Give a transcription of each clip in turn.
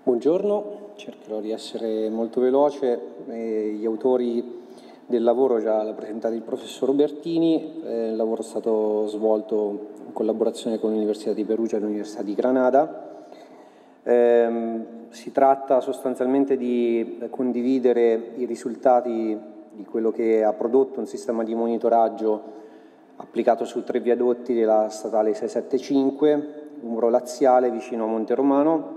Buongiorno, cercherò di essere molto veloce. Gli autori del lavoro già l'ha presentato il professor Bertini. Il lavoro è stato svolto in collaborazione con l'Università di Perugia e l'Università di Granada. Si tratta sostanzialmente di condividere i risultati di quello che ha prodotto un sistema di monitoraggio applicato su 3 viadotti della statale 675, Umbro Laziale, vicino a Monte Romano.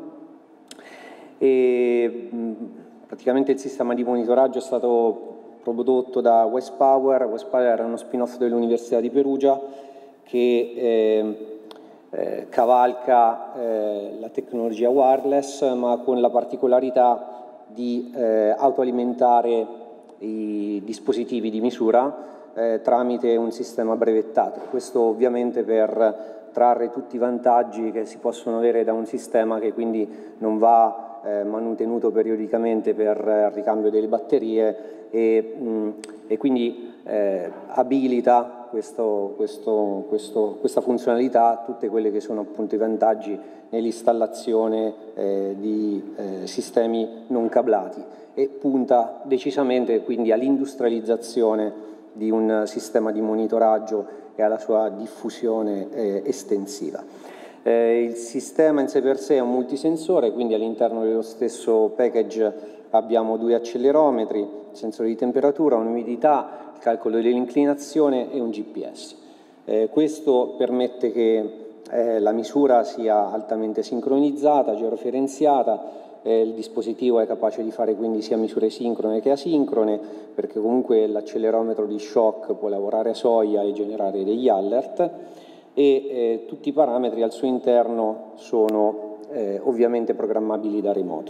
E praticamente il sistema di monitoraggio è stato prodotto da Westpower. Westpower è uno spin-off dell'Università di Perugia che cavalca la tecnologia wireless, ma con la particolarità di autoalimentare i dispositivi di misura tramite un sistema brevettato. Questo ovviamente per trarre tutti i vantaggi che si possono avere da un sistema che quindi non va manutenuto periodicamente per il ricambio delle batterie e quindi abilita questa funzionalità, tutte quelle che sono appunto i vantaggi nell'installazione di sistemi non cablati, e punta decisamente quindi all'industrializzazione di un sistema di monitoraggio e alla sua diffusione estensiva. Il sistema in sé per sé è un multisensore, quindi all'interno dello stesso package abbiamo 2 accelerometri, sensore di temperatura, umidità, il calcolo dell'inclinazione e un GPS. Questo permette che la misura sia altamente sincronizzata, georeferenziata. Il dispositivo è capace di fare quindi sia misure sincrone che asincrone, perché comunque l'accelerometro di shock può lavorare a soglia e generare degli alert, e tutti i parametri al suo interno sono ovviamente programmabili da remoto.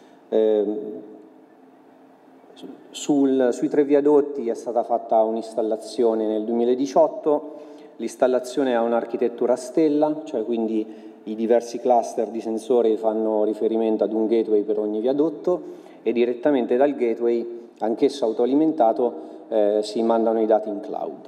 Sui 3 viadotti è stata fatta un'installazione nel 2018. L'installazione ha un'architettura a stella, cioè quindi i diversi cluster di sensori fanno riferimento ad un gateway per ogni viadotto, e direttamente dal gateway, anch'esso autoalimentato, si mandano i dati in cloud.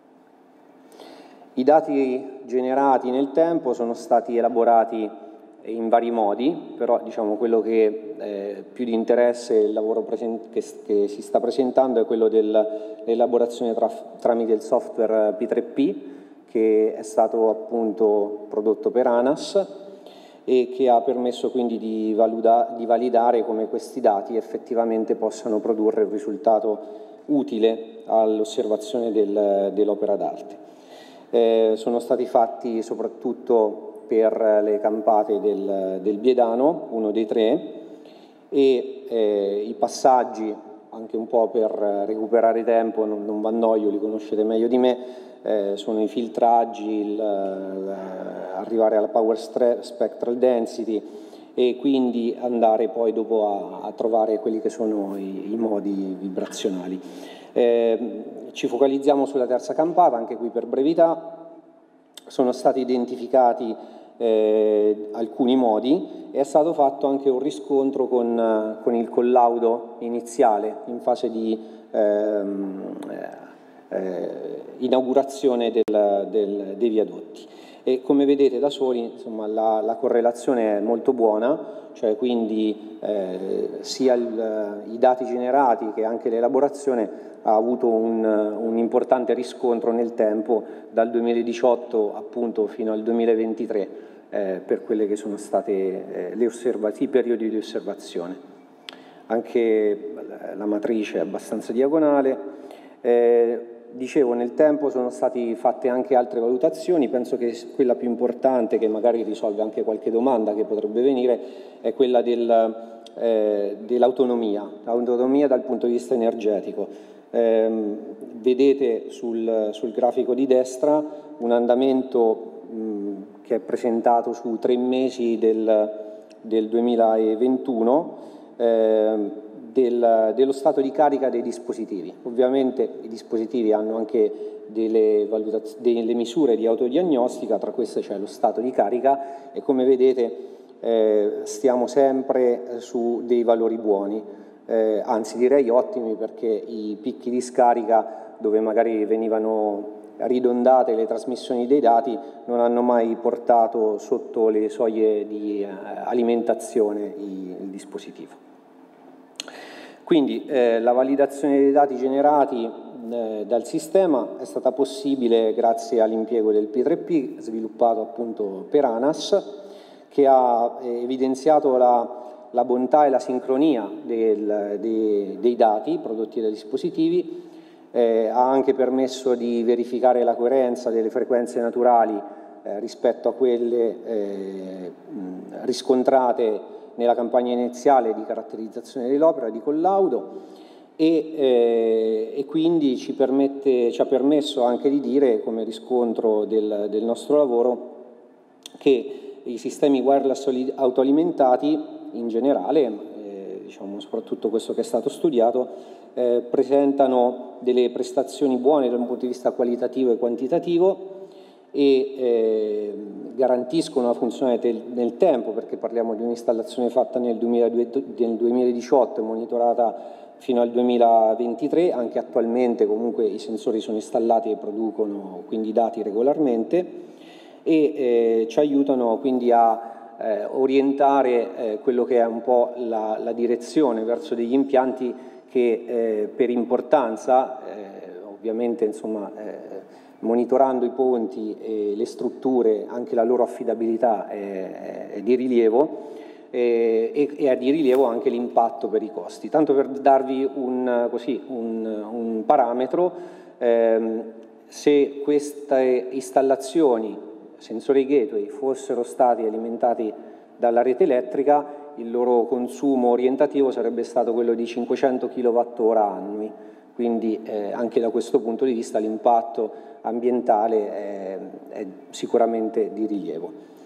I dati generati nel tempo sono stati elaborati in vari modi, però diciamo quello che più di interesse, il lavoro che si sta presentando, è quello dell'elaborazione tramite il software P3P, che è stato appunto prodotto per ANAS e che ha permesso quindi di validare come questi dati effettivamente possano produrre un risultato utile all'osservazione dell'opera d'arte. Sono stati fatti soprattutto per le campate del Biedano, uno dei 3, e i passaggi, anche un po' per recuperare tempo, non vannoio, li conoscete meglio di me, sono i filtraggi, arrivare alla power spectral density, e quindi andare poi dopo a trovare quelli che sono i modi vibrazionali. Ci focalizziamo sulla terza campata, anche qui per brevità. Sono stati identificati alcuni modi e è stato fatto anche un riscontro con il collaudo iniziale in fase di inaugurazione dei viadotti. E come vedete da soli, insomma, la correlazione è molto buona, cioè quindi sia i dati generati che anche l'elaborazione ha avuto un importante riscontro nel tempo, dal 2018 appunto fino al 2023, per quelle che sono state i periodi di osservazione. Anche la matrice è abbastanza diagonale. Dicevo, nel tempo sono state fatte anche altre valutazioni. Penso che quella più importante, che magari risolve anche qualche domanda che potrebbe venire, è quella dell'autonomia, l'autonomia dal punto di vista energetico. Vedete sul grafico di destra un andamento che è presentato su 3 mesi del 2021, dello stato di carica dei dispositivi. Ovviamente i dispositivi hanno anche delle misure di autodiagnostica, tra queste c'è lo stato di carica, e come vedete stiamo sempre su dei valori buoni, anzi direi ottimi, perché i picchi di scarica, dove magari venivano ridondate le trasmissioni dei dati non hanno mai portato sotto le soglie di alimentazione il dispositivo. Quindi la validazione dei dati generati dal sistema è stata possibile grazie all'impiego del P3P sviluppato appunto per ANAS, che ha evidenziato la bontà e la sincronia dei dati prodotti dai dispositivi, ha anche permesso di verificare la coerenza delle frequenze naturali rispetto a quelle riscontrate nella campagna iniziale di caratterizzazione dell'opera, di collaudo, e quindi ci ha permesso anche di dire, come riscontro del nostro lavoro, che i sistemi wireless autoalimentati in generale, diciamo soprattutto questo che è stato studiato, presentano delle prestazioni buone dal punto di vista qualitativo e quantitativo e garantiscono una funzione nel tempo, perché parliamo di un'installazione fatta nel 2018 e monitorata fino al 2023, anche attualmente comunque i sensori sono installati e producono quindi dati regolarmente, e ci aiutano quindi a orientare quello che è un po' la direzione verso degli impianti che per importanza, ovviamente insomma, monitorando i ponti e le strutture, anche la loro affidabilità è di rilievo, e è di rilievo anche l'impatto per i costi. Tanto per darvi un parametro, se queste installazioni sensori gateway fossero stati alimentati dalla rete elettrica, il loro consumo orientativo sarebbe stato quello di 500 kWh annui, quindi anche da questo punto di vista l'impatto ambientale è sicuramente di rilievo.